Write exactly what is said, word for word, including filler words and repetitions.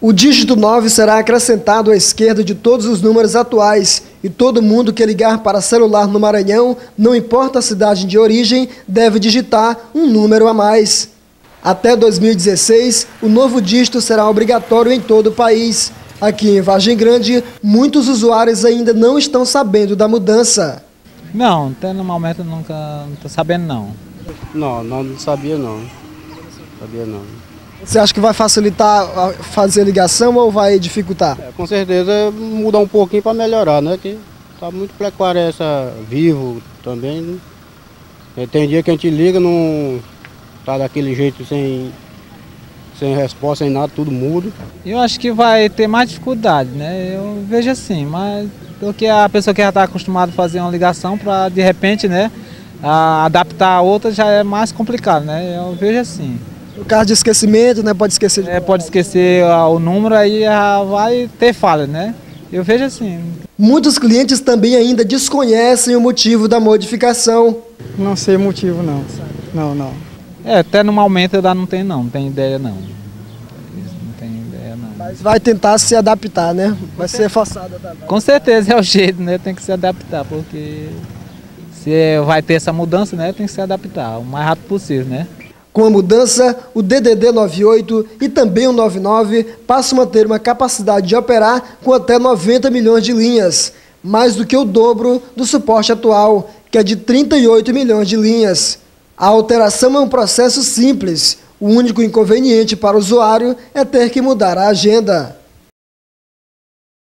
O dígito nove será acrescentado à esquerda de todos os números atuais e todo mundo que ligar para celular no Maranhão, não importa a cidade de origem, deve digitar um número a mais. Até dois mil e dezesseis, o novo dígito será obrigatório em todo o país. Aqui em Vargem Grande, muitos usuários ainda não estão sabendo da mudança. Não, até no momento nunca não estou sabendo não. Não, não sabia não. Sabia não. Você acha que vai facilitar fazer ligação ou vai dificultar? É, com certeza mudar um pouquinho para melhorar, né? Que tá muito precária essa Vivo também, né? Tem dia que a gente liga, não tá daquele jeito sem, sem resposta, sem nada, tudo mudo. Eu acho que vai ter mais dificuldade, né? Eu vejo assim, mas porque a pessoa que já está acostumada a fazer uma ligação para de repente, né, a adaptar a outra já é mais complicado, né? Eu vejo assim. No caso de esquecimento, né? Pode esquecer de... É, pode esquecer o número, aí já vai ter falha, né? Eu vejo assim. Muitos clientes também ainda desconhecem o motivo da modificação. Não sei o motivo, não. Não, não. É, até no momento eu ainda não tenho não, não tenho ideia não. Não tenho ideia não. Mas vai tentar se adaptar, né? Vai ser forçado a adaptar. Com certeza é o jeito, né? Tem que se adaptar, porque se vai ter essa mudança, né? Tem que se adaptar o mais rápido possível, né? Com a mudança, o D D D noventa e oito e também o noventa e nove passam a ter uma capacidade de operar com até noventa milhões de linhas, mais do que o dobro do suporte atual, que é de trinta e oito milhões de linhas. A alteração é um processo simples, o único inconveniente para o usuário é ter que mudar a agenda.